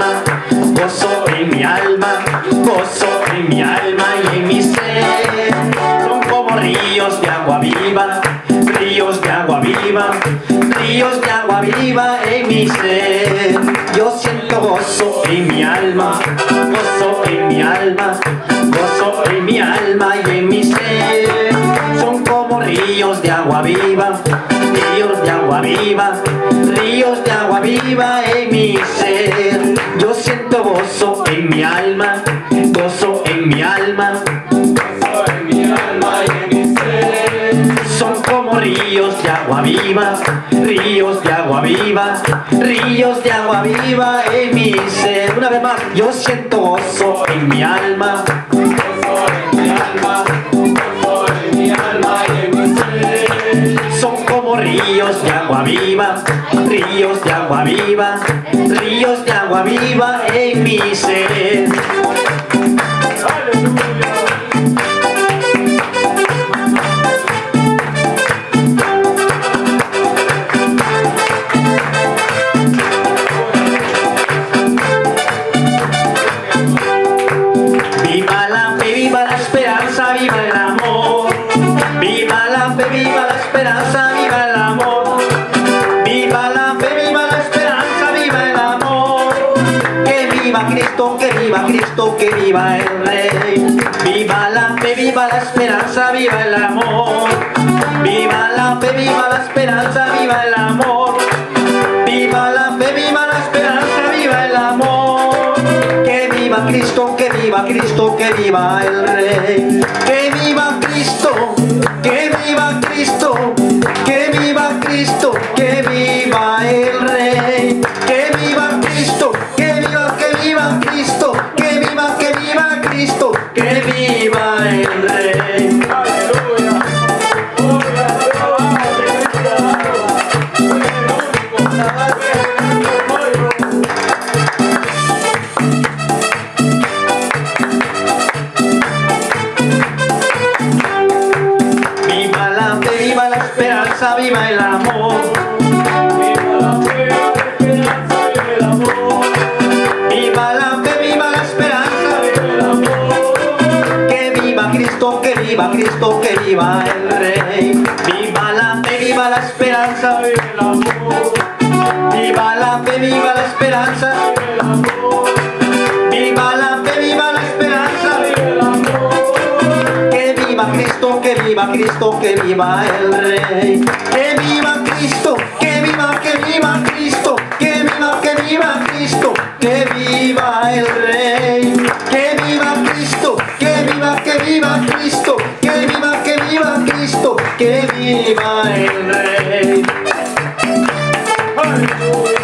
alma, gozo en mi alma, gozo en mi alma y en mi ser. Son como ríos de agua viva, ríos de agua viva, ríos de agua viva en mi ser. Yo siento gozo en mi alma, gozo en mi alma, gozo en mi alma y en mi ser. Son como ríos de agua viva, ríos de agua viva, ríos de agua viva en mi ser. Yo siento gozo en mi alma, gozo en mi alma, gozo en mi alma y en mi ser. Son como ríos de agua viva, ríos de agua viva, ríos de agua viva en mi ser. Una vez más, yo siento gozo en mi alma, gozo en mi alma, gozo en mi alma y en mi ser. Son como ríos de agua viva, ríos de agua viva, ríos de agua viva en mi ser. Viva la fe, viva la esperanza, viva el amor. Viva la fe, viva la esperanza, viva el amor. Viva la fe, viva la esperanza, viva el amor. Que viva Cristo, que viva Cristo, que viva el Rey. Viva la fe, viva la esperanza, viva el amor. Viva la fe, viva la esperanza, viva el amor. Viva la fe, viva la esperanza, viva el amor. Que viva Cristo, que viva Cristo, que viva el Rey. Que viva Cristo, que viva Cristo, que viva Cristo, que viva el Rey. Que viva Cristo, que viva Cristo, que viva Cristo, que viva el Rey. Viva la fe, viva la esperanza, viva el amor. Viva la fe, viva la esperanza, viva el amor. Viva la fe, viva la esperanza, viva el amor. Que viva Cristo, que viva Cristo, que viva el Rey. Viva la fe, viva la esperanza, viva el amor. Viva la fe, viva la esperanza, viva el amor. Viva la fe, viva la esperanza, viva el amor. Que viva Cristo, que viva Cristo, que viva el Rey. Que viva Cristo, que viva Cristo, que viva Cristo, que viva el Rey. Que viva Cristo, que viva Cristo, que viva Cristo, que viva el Rey. Aleluya.